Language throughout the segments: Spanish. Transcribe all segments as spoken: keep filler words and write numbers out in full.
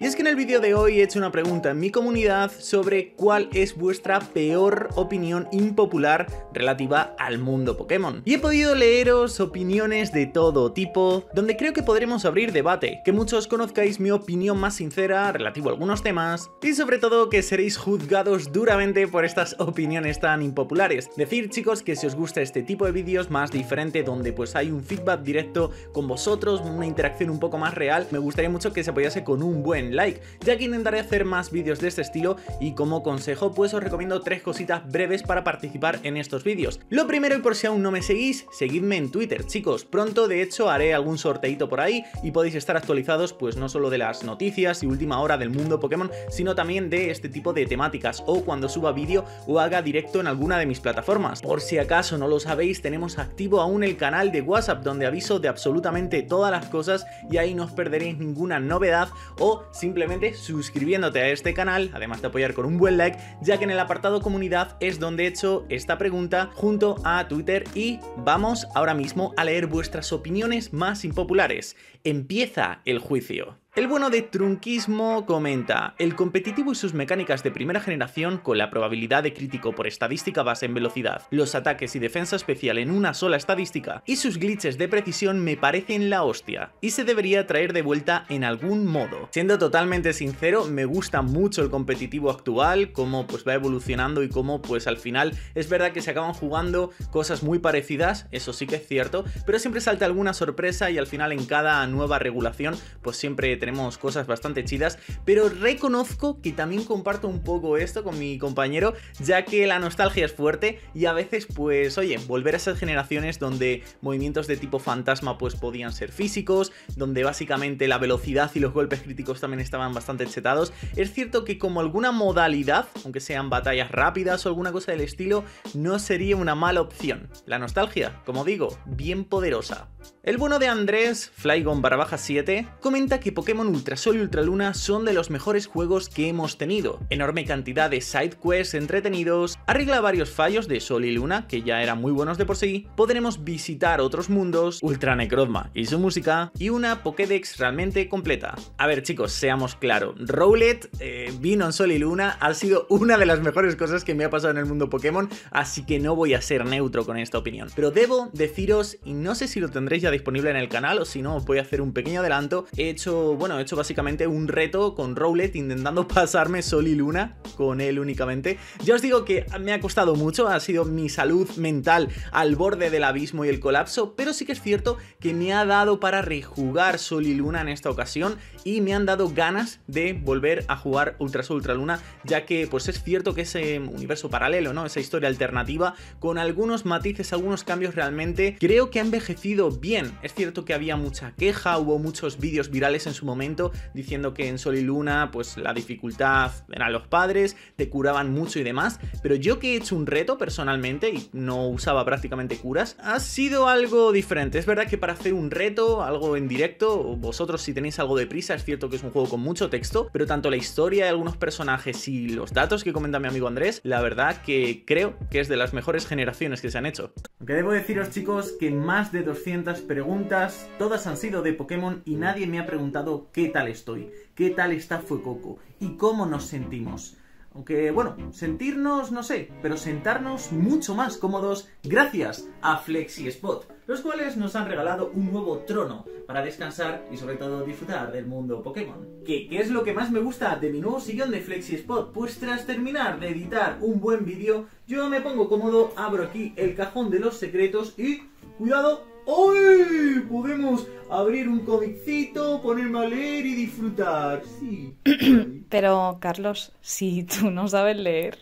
Y es que en el vídeo de hoy he hecho una pregunta en mi comunidad sobre cuál es vuestra peor opinión impopular relativa al mundo Pokémon. Y he podido leeros opiniones de todo tipo, donde creo que podremos abrir debate, que muchos conozcáis mi opinión más sincera relativo a algunos temas, y sobre todo que seréis juzgados duramente por estas opiniones tan impopulares. Decir, chicos, que si os gusta este tipo de vídeos más diferente, donde pues hay un feedback directo con vosotros, una interacción un poco más real, me gustaría mucho que se apoyase con un buen like, ya que intentaré hacer más vídeos de este estilo y como consejo pues os recomiendo tres cositas breves para participar en estos vídeos. Lo primero, y por si aún no me seguís, seguidme en Twitter, chicos. Pronto de hecho haré algún sorteito por ahí y podéis estar actualizados pues no solo de las noticias y última hora del mundo Pokémon, sino también de este tipo de temáticas o cuando suba vídeo o haga directo en alguna de mis plataformas. Por si acaso no lo sabéis, tenemos activo aún el canal de WhatsApp donde aviso de absolutamente todas las cosas y ahí no os perderéis ninguna novedad, o simplemente suscribiéndote a este canal, además de apoyar con un buen like, ya que en el apartado comunidad es donde he hecho esta pregunta junto a Twitter. Y vamos ahora mismo a leer vuestras opiniones más impopulares. Empieza el juicio. El bueno de Trunquismo comenta: el competitivo y sus mecánicas de primera generación con la probabilidad de crítico por estadística base en velocidad, los ataques y defensa especial en una sola estadística y sus glitches de precisión me parecen la hostia y se debería traer de vuelta en algún modo. Siendo totalmente sincero, me gusta mucho el competitivo actual, cómo pues va evolucionando y cómo pues al final es verdad que se acaban jugando cosas muy parecidas, eso sí que es cierto, pero siempre salta alguna sorpresa y al final en cada nueva regulación pues siempre tenemos cosas bastante chidas, pero reconozco que también comparto un poco esto con mi compañero, ya que la nostalgia es fuerte y a veces pues oye, volver a esas generaciones donde movimientos de tipo fantasma pues podían ser físicos, donde básicamente la velocidad y los golpes críticos también estaban bastante chetados. Es cierto que como alguna modalidad, aunque sean batallas rápidas o alguna cosa del estilo, no sería una mala opción. La nostalgia, como digo, bien poderosa. El bueno de Andrés, Flygon barra baja siete, comenta que Pokémon Ultrasol y Ultraluna son de los mejores juegos que hemos tenido. Enorme cantidad de side quests entretenidos, arregla varios fallos de Sol y Luna, que ya eran muy buenos de por sí, podremos visitar otros mundos, Ultra Necrozma y su música, y una Pokédex realmente completa. A ver chicos, seamos claros, Rowlet eh, vino en Sol y Luna, ha sido una de las mejores cosas que me ha pasado en el mundo Pokémon, así que no voy a ser neutro con esta opinión. Pero debo deciros, y no sé si lo tendréis ya disponible en el canal o si no, os voy a hacer un pequeño adelanto. He hecho, bueno, he hecho básicamente un reto con Rowlet intentando pasarme Sol y Luna con él únicamente. Ya os digo que me ha costado mucho, ha sido mi salud mental al borde del abismo y el colapso, pero sí que es cierto que me ha dado para rejugar Sol y Luna en esta ocasión y me han dado ganas de volver a jugar Ultrasol Ultraluna, ya que pues es cierto que ese universo paralelo, ¿no? Esa historia alternativa con algunos matices, algunos cambios realmente creo que ha envejecido bien. Es cierto que había mucha queja, hubo muchos vídeos virales en su momento diciendo que en Sol y Luna pues la dificultad eran los padres, te curaban mucho y demás, pero yo que he hecho un reto personalmente y no usaba prácticamente curas, ha sido algo diferente. Es verdad que para hacer un reto, algo en directo, vosotros si tenéis algo de prisa, es cierto que es un juego con mucho texto, pero tanto la historia de algunos personajes y los datos que comenta mi amigo Andrés, la verdad que creo que es de las mejores generaciones que se han hecho. Aunque debo deciros chicos que más de doscientas preguntas, todas han sido de Pokémon y nadie me ha preguntado qué tal estoy, qué tal está Fuecoco y cómo nos sentimos. Aunque, bueno, sentirnos, no sé, pero sentarnos mucho más cómodos gracias a FlexiSpot, los cuales nos han regalado un nuevo trono para descansar y sobre todo disfrutar del mundo Pokémon. ¿Qué, qué es lo que más me gusta de mi nuevo sillón de FlexiSpot? Pues tras terminar de editar un buen vídeo, yo me pongo cómodo, abro aquí el cajón de los secretos y... ¡cuidado! ¡Ay! Podemos abrir un comicito, ponerme a leer y disfrutar. Sí. Pero, Carlos, si tú no sabes leer...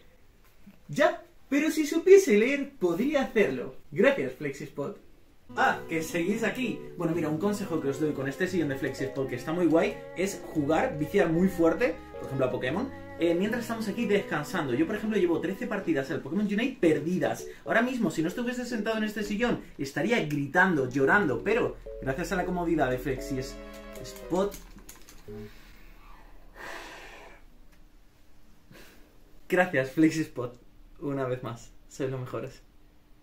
Ya, pero si supiese leer, podría hacerlo. Gracias, FlexiSpot. Ah, que seguís aquí. Bueno, mira, un consejo que os doy con este sillón de FlexiSpot que está muy guay es jugar, viciar muy fuerte, por ejemplo a Pokémon, eh, mientras estamos aquí descansando. Yo, por ejemplo, llevo trece partidas al Pokémon Unite perdidas. Ahora mismo, si no estuviese sentado en este sillón, estaría gritando, llorando, pero gracias a la comodidad de FlexiSpot... Gracias, FlexiSpot. Una vez más, sois los mejores.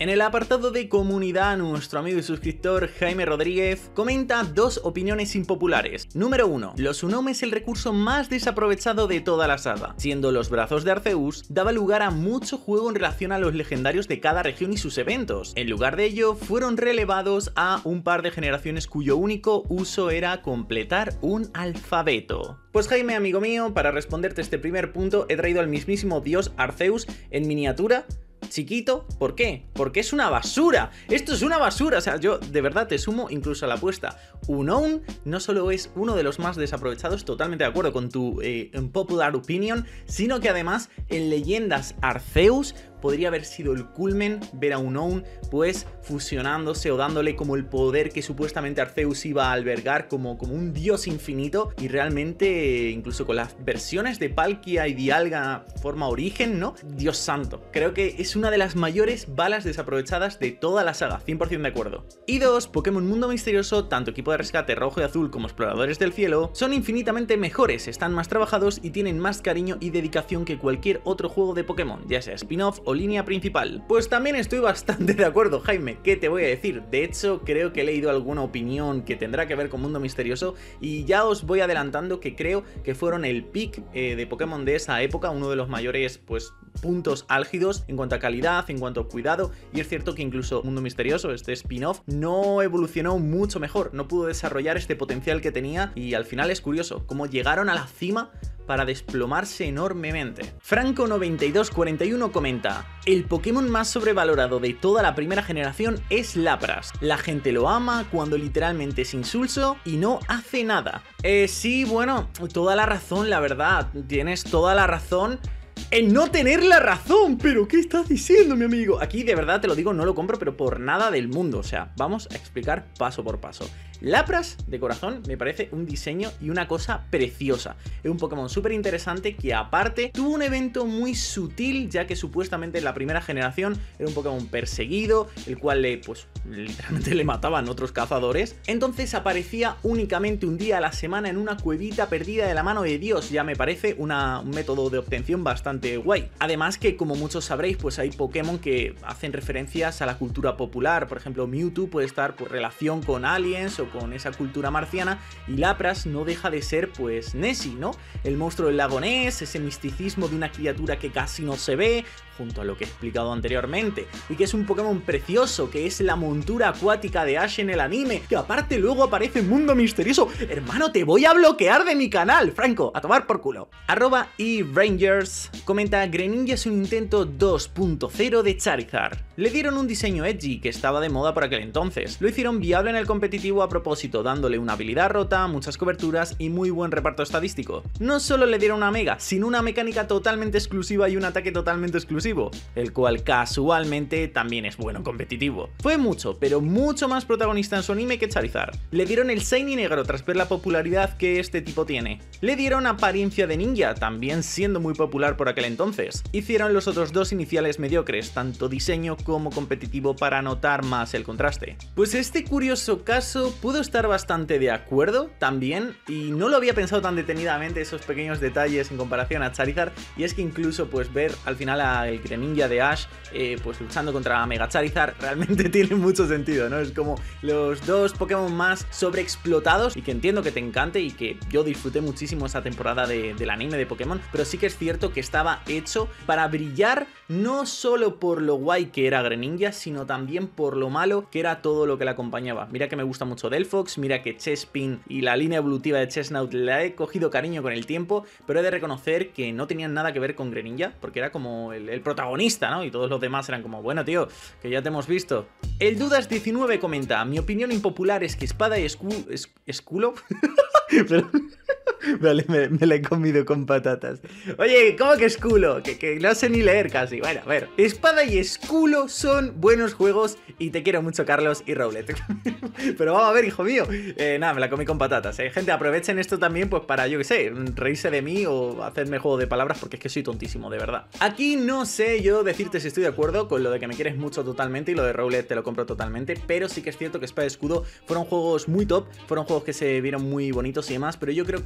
En el apartado de comunidad, nuestro amigo y suscriptor Jaime Rodríguez comenta dos opiniones impopulares. Número uno. Los Unome es el recurso más desaprovechado de toda la saga. Siendo los brazos de Arceus, daba lugar a mucho juego en relación a los legendarios de cada región y sus eventos. En lugar de ello, fueron relevados a un par de generaciones cuyo único uso era completar un alfabeto. Pues Jaime, amigo mío, para responderte este primer punto, he traído al mismísimo dios Arceus en miniatura, chiquito. ¿Por qué? Porque es una basura. Esto es una basura. O sea, yo de verdad te sumo incluso a la apuesta. Unown no solo es uno de los más desaprovechados, totalmente de acuerdo con tu eh, popular opinion, sino que además en Leyendas Arceus podría haber sido el culmen ver a Unown pues fusionándose o dándole como el poder que supuestamente Arceus iba a albergar como, como un dios infinito, y realmente incluso con las versiones de Palkia y Dialga forma origen, ¿no? Dios santo, creo que es una de las mayores balas desaprovechadas de toda la saga, cien por cien de acuerdo. Y dos, Pokémon Mundo Misterioso, tanto equipo de rescate rojo y azul como exploradores del cielo, son infinitamente mejores, están más trabajados y tienen más cariño y dedicación que cualquier otro juego de Pokémon, ya sea spin-off o línea principal. Pues también estoy bastante de acuerdo, Jaime, ¿qué te voy a decir? De hecho, creo que he leído alguna opinión que tendrá que ver con Mundo Misterioso y ya os voy adelantando que creo que fueron el pick eh, de Pokémon de esa época, uno de los mayores pues puntos álgidos en cuanto a calidad, en cuanto a cuidado, y es cierto que incluso Mundo Misterioso, este spin-off, no evolucionó mucho mejor, no pudo desarrollar este potencial que tenía, y al final es curioso cómo llegaron a la cima para desplomarse enormemente. Franco noventa y dos cuarenta y uno comenta: el Pokémon más sobrevalorado de toda la primera generación es Lapras. La gente lo ama cuando literalmente es insulso y no hace nada. Eh, sí, bueno, toda la razón, la verdad, tienes toda la razón en no tener la razón. ¿Pero qué estás diciendo, mi amigo? Aquí de verdad te lo digo, no lo compro, pero por nada del mundo. O sea, vamos a explicar paso por paso. Lapras, de corazón, me parece un diseño y una cosa preciosa. Es un Pokémon súper interesante que aparte tuvo un evento muy sutil, ya que supuestamente en la primera generación era un Pokémon perseguido, el cual le, pues, literalmente le mataban otros cazadores. Entonces aparecía únicamente un día a la semana en una cuevita perdida de la mano de Dios. Ya me parece una, un método de obtención bastante guay. Además que, como muchos sabréis, pues hay Pokémon que hacen referencias a la cultura popular. Por ejemplo, Mewtwo puede estar por relación con aliens o con esa cultura marciana, y Lapras no deja de ser pues Nessie, ¿no? El monstruo del lago Ness, ese misticismo de una criatura que casi no se ve, junto a lo que he explicado anteriormente, y que es un Pokémon precioso, que es la montura acuática de Ash en el anime, que aparte luego aparece en Mundo Misterioso. Hermano, te voy a bloquear de mi canal, Franco, a tomar por culo. Arroba eRangers comenta: Greninja es un intento dos punto cero de Charizard. Le dieron un diseño edgy que estaba de moda por aquel entonces, lo hicieron viable en el competitivo a propósito, dándole una habilidad rota, muchas coberturas y muy buen reparto estadístico. No solo le dieron una mega, sino una mecánica totalmente exclusiva y un ataque totalmente exclusivo, el cual casualmente también es bueno competitivo. Fue mucho, pero mucho más protagonista en su anime que Charizard. Le dieron el Shiny negro tras ver la popularidad que este tipo tiene. Le dieron apariencia de ninja, también siendo muy popular por aquel entonces. Hicieron los otros dos iniciales mediocres, tanto diseño como competitivo, para notar más el contraste. Pues este curioso caso pudo estar bastante de acuerdo también, y no lo había pensado tan detenidamente, esos pequeños detalles en comparación a Charizard, y es que incluso pues ver al final al Greninja de Ash eh, pues luchando contra Mega Charizard realmente tiene mucho sentido, ¿no? Es como los dos Pokémon más sobreexplotados, y que entiendo que te encante y que yo disfruté muchísimo esa temporada de, del anime de Pokémon, pero sí que es cierto que estaba hecho para brillar no solo por lo guay que era Greninja, sino también por lo malo que era todo lo que le acompañaba. Mira que me gusta mucho Delphox, mira que Chespin y la línea evolutiva de Chestnut la he cogido cariño con el tiempo, pero he de reconocer que no tenían nada que ver con Greninja, porque era como el, el protagonista, ¿no? Y todos los demás eran como, bueno, tío, que ya te hemos visto. El Dudas diecinueve comenta: mi opinión impopular es que Espada y Escudo... Es, ¿Esculo? Pero... Vale, me, me la he comido con patatas. Oye, ¿cómo que Esculo? Que, que no sé ni leer casi. Bueno, a ver. Espada y Esculo son buenos juegos y te quiero mucho, Carlos y Rowlet. Pero vamos a ver, hijo mío. Eh, nada, me la comí con patatas, ¿eh? Gente, aprovechen esto también pues para, yo qué sé, reírse de mí o hacerme juego de palabras, porque es que soy tontísimo, de verdad. Aquí no sé yo decirte si estoy de acuerdo con lo de que me quieres mucho totalmente, y lo de Rowlet te lo compro totalmente, pero sí que es cierto que Espada y Escudo fueron juegos muy top, fueron juegos que se vieron muy bonitos y demás, pero yo creo que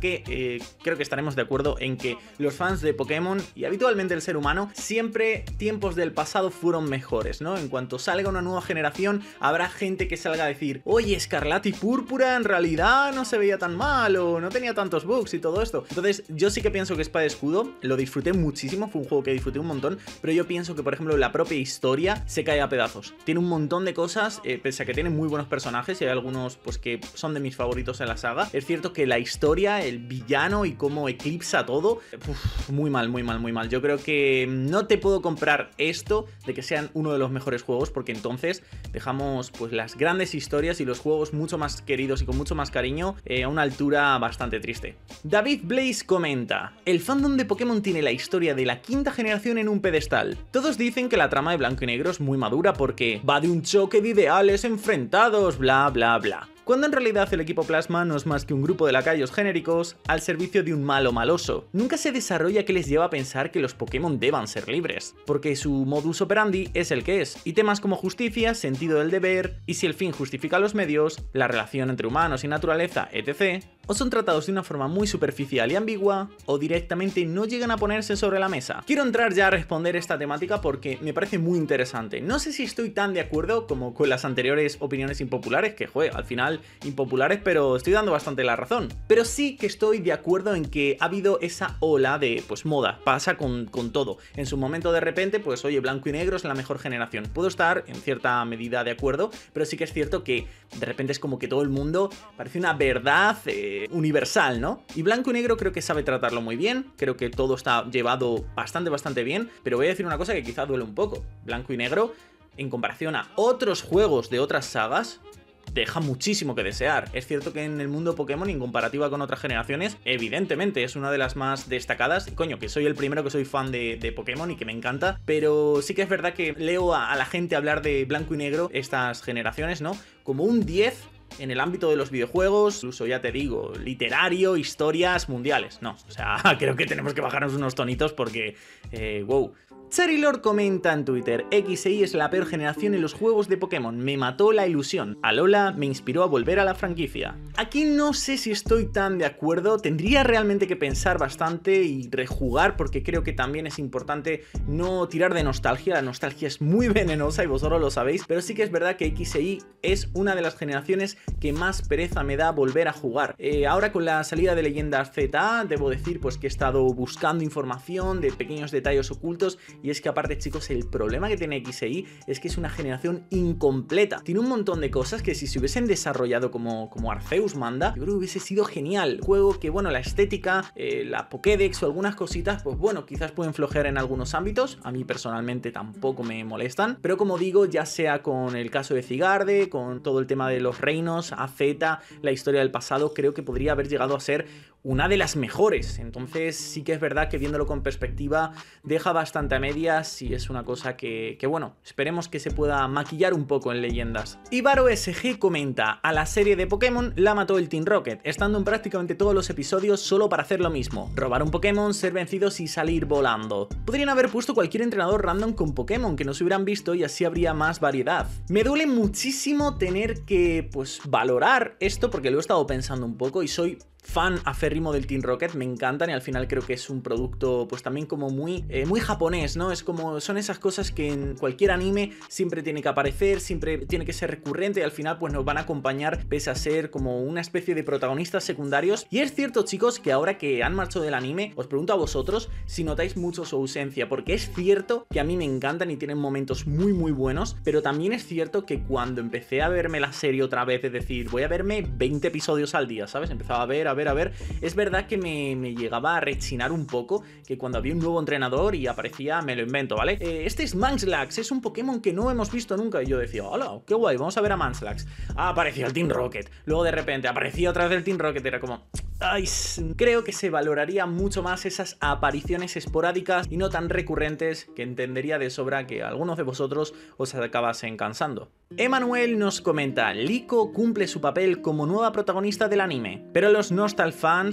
que eh, creo que estaremos de acuerdo en que los fans de Pokémon y habitualmente el ser humano, siempre tiempos del pasado fueron mejores, ¿no? En cuanto salga una nueva generación, habrá gente que salga a decir, oye, Escarlata y Púrpura en realidad no se veía tan mal o no tenía tantos bugs y todo esto. Entonces yo sí que pienso que Espada y Escudo lo disfruté muchísimo, fue un juego que disfruté un montón, pero yo pienso que, por ejemplo, la propia historia se cae a pedazos. Tiene un montón de cosas, eh, pese a que tiene muy buenos personajes y hay algunos pues que son de mis favoritos en la saga. Es cierto que la historia, el villano y cómo eclipsa todo, uf, muy mal, muy mal, muy mal. Yo creo que no te puedo comprar esto de que sean uno de los mejores juegos, porque entonces dejamos pues las grandes historias y los juegos mucho más queridos y con mucho más cariño eh, a una altura bastante triste. David Blaze comenta: el fandom de Pokémon tiene la historia de la quinta generación en un pedestal. Todos dicen que la trama de Blanco y Negro es muy madura porque va de un choque de ideales enfrentados, bla bla bla. Cuando en realidad el equipo Plasma no es más que un grupo de lacayos genéricos al servicio de un malo maloso. Nunca se desarrolla qué les lleva a pensar que los Pokémon deban ser libres, porque su modus operandi es el que es, y temas como justicia, sentido del deber, y si el fin justifica los medios, la relación entre humanos y naturaleza, etcétera, o son tratados de una forma muy superficial y ambigua, o directamente no llegan a ponerse sobre la mesa. Quiero entrar ya a responder esta temática porque me parece muy interesante. No sé si estoy tan de acuerdo como con las anteriores opiniones impopulares, que joder, al final impopulares, pero estoy dando bastante la razón. Pero sí que estoy de acuerdo en que ha habido esa ola de, pues, moda. Pasa con, con todo. En su momento, de repente, pues, oye, Blanco y Negro es la mejor generación. Puedo estar en cierta medida de acuerdo, pero sí que es cierto que de repente es como que todo el mundo parece una verdad eh, universal, ¿no? Y Blanco y Negro creo que sabe tratarlo muy bien. Creo que todo está llevado bastante, bastante bien. Pero voy a decir una cosa que quizá duele un poco. Blanco y Negro, en comparación a otros juegos de otras sagas, deja muchísimo que desear. Es cierto que en el mundo Pokémon, en comparativa con otras generaciones, evidentemente es una de las más destacadas. Coño, que soy el primero que soy fan de, de Pokémon y que me encanta, pero sí que es verdad que leo a, a la gente hablar de Blanco y Negro, estas generaciones, ¿no? Como un diez en el ámbito de los videojuegos, incluso ya te digo, literario, historias mundiales. No, o sea, creo que tenemos que bajarnos unos tonitos porque, eh, wow. Charizard comenta en Twitter: X e Y es la peor generación en los juegos de Pokémon, me mató la ilusión. Alola me inspiró a volver a la franquicia. Aquí no sé si estoy tan de acuerdo, tendría realmente que pensar bastante y rejugar, porque creo que también es importante no tirar de nostalgia. La nostalgia es muy venenosa y vosotros lo sabéis, pero sí que es verdad que X e Y es una de las generaciones que más pereza me da volver a jugar. Eh, ahora con la salida de Leyendas Z A, debo decir pues que he estado buscando información de pequeños detalles ocultos. Y es que aparte, chicos, el problema que tiene X e Y es que es una generación incompleta. Tiene un montón de cosas que si se hubiesen desarrollado como, como Arceus manda, yo creo que hubiese sido genial. Juego que, bueno, la estética, eh, la Pokédex o algunas cositas, pues bueno, quizás pueden flojear en algunos ámbitos. A mí personalmente tampoco me molestan. Pero como digo, ya sea con el caso de Zygarde, con todo el tema de los reinos, A Z, la historia del pasado, creo que podría haber llegado a ser una de las mejores. Entonces sí que es verdad que viéndolo con perspectiva deja bastante a medias y es una cosa que, que bueno, esperemos que se pueda maquillar un poco en Leyendas. Ibaro S G comenta: a la serie de Pokémon la mató el Team Rocket, estando en prácticamente todos los episodios solo para hacer lo mismo, robar un Pokémon, ser vencidos y salir volando. Podrían haber puesto cualquier entrenador random con Pokémon que no se hubieran visto y así habría más variedad. Me duele muchísimo tener que, pues, valorar esto porque lo he estado pensando un poco y soy fan aférrimo del Team Rocket, me encantan y al final creo que es un producto pues también como muy, eh, muy japonés, ¿no? Es como, son esas cosas que en cualquier anime siempre tiene que aparecer, siempre tiene que ser recurrente y al final pues nos van a acompañar pese a ser como una especie de protagonistas secundarios. Y es cierto, chicos, que ahora que han marchado del anime, os pregunto a vosotros si notáis mucho su ausencia, porque es cierto que a mí me encantan y tienen momentos muy muy buenos, pero también es cierto que cuando empecé a verme la serie otra vez, es decir, voy a verme veinte episodios al día, ¿sabes? Empezaba a ver, a ver, a ver, es verdad que me, me llegaba a rechinar un poco que cuando había un nuevo entrenador y aparecía, me lo invento, ¿vale? Eh, este es Munchlax, es un Pokémon que no hemos visto nunca y yo decía, hola, qué guay, vamos a ver a Munchlax. Ah, apareció el Team Rocket, luego de repente aparecía otra vez el Team Rocket, era como... Ay, creo que se valoraría mucho más esas apariciones esporádicas y no tan recurrentes, que entendería de sobra que algunos de vosotros os acabasen cansando. Emanuel nos comenta: Liko cumple su papel como nueva protagonista del anime, pero los Nostal fans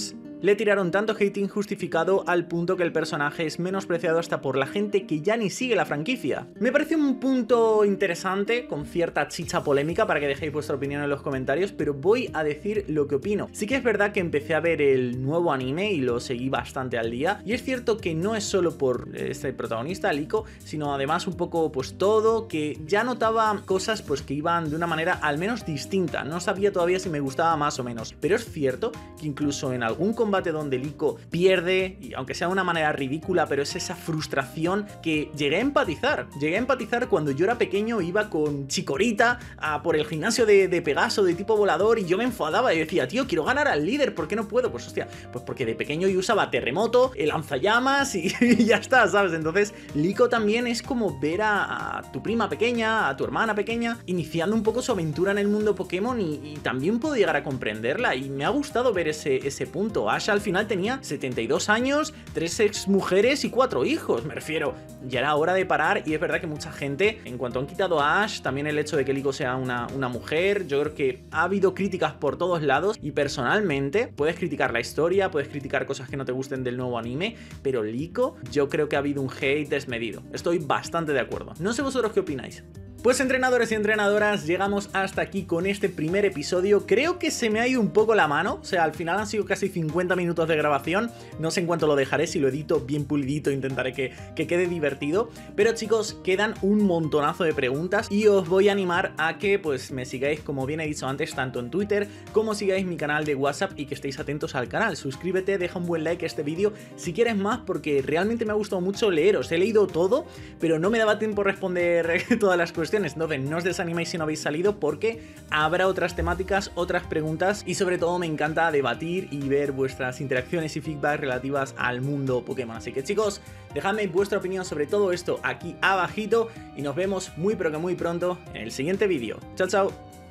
le tiraron tanto hate injustificado al punto que el personaje es menospreciado hasta por la gente que ya ni sigue la franquicia. Me parece un punto interesante, con cierta chicha polémica, para que dejéis vuestra opinión en los comentarios, pero voy a decir lo que opino. Sí que es verdad que empecé a ver el nuevo anime y lo seguí bastante al día, y es cierto que no es solo por este protagonista, Liko, sino además un poco pues todo, que ya notaba cosas pues que iban de una manera al menos distinta. No sabía todavía si me gustaba más o menos, pero es cierto que incluso en algún combate donde Liko pierde, y aunque sea de una manera ridícula, pero es esa frustración que llegué a empatizar. Llegué a empatizar cuando yo era pequeño, iba con Chikorita a por el gimnasio de, de Pegaso de tipo volador y yo me enfadaba y decía, tío, quiero ganar al líder, ¿por qué no puedo? Pues hostia, pues porque de pequeño yo usaba terremoto, el lanzallamas y, y ya está, ¿sabes? Entonces Liko también es como ver a, a tu prima pequeña, a tu hermana pequeña, iniciando un poco su aventura en el mundo Pokémon y, y también puedo llegar a comprenderla y me ha gustado ver ese, ese punto. Ash al final tenía setenta y dos años, tres ex mujeres y cuatro hijos, me refiero, ya era hora de parar. Y es verdad que mucha gente, en cuanto han quitado a Ash, también el hecho de que Liko sea una, una mujer, yo creo que ha habido críticas por todos lados y personalmente puedes criticar la historia, puedes criticar cosas que no te gusten del nuevo anime, pero Liko, yo creo que ha habido un hate desmedido. Estoy bastante de acuerdo. No sé vosotros qué opináis. Pues entrenadores y entrenadoras, llegamos hasta aquí con este primer episodio. Creo que se me ha ido un poco la mano, o sea, al final han sido casi cincuenta minutos de grabación. No sé en cuánto lo dejaré, si lo edito bien pulidito intentaré que, que quede divertido. Pero chicos, quedan un montonazo de preguntas y os voy a animar a que pues me sigáis, como bien he dicho antes, tanto en Twitter como sigáis mi canal de WhatsApp y que estéis atentos al canal. Suscríbete, deja un buen like a este vídeo si quieres más, porque realmente me ha gustado mucho leeros. He leído todo, pero no me daba tiempo a responder todas las cuestiones. Entonces no os desaniméis si no habéis salido, porque habrá otras temáticas, otras preguntas y sobre todo me encanta debatir y ver vuestras interacciones y feedback relativas al mundo Pokémon. Así que chicos, dejadme vuestra opinión sobre todo esto aquí abajito y nos vemos muy pero que muy pronto en el siguiente vídeo. Chao, chao.